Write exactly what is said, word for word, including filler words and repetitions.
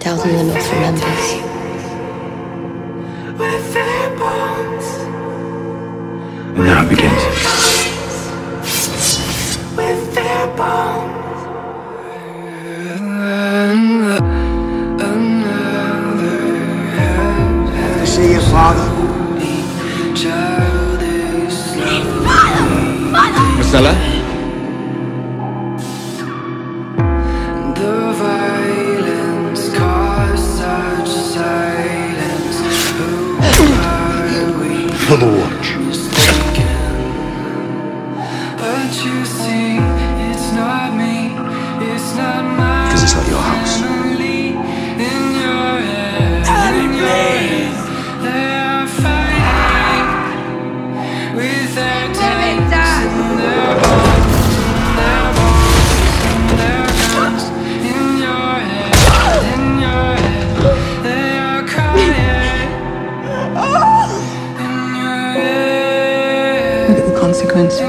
out in the north remembers. And now it begins. To see your father? Marcella? The violence caused such silence. Who are we? For the watch. But you see, it's not me, it's not my Because it's not your house. family. In your head, in your head, they are fighting with their tanks and their bombs and their bombs and their guns. In your head, in your head, they are crying. In your head. Look at the consequence.